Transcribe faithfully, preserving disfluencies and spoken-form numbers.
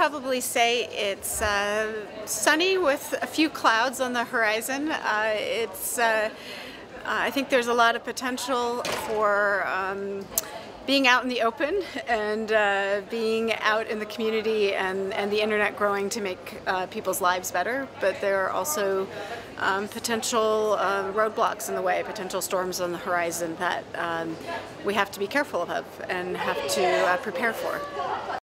probably say it's uh, sunny with a few clouds on the horizon. Uh, it's, uh, I think there's a lot of potential for um, being out in the open and uh, being out in the community and, and the internet growing to make uh, people's lives better, but there are also um, potential uh, roadblocks in the way, potential storms on the horizon that um, we have to be careful of and have to uh, prepare for.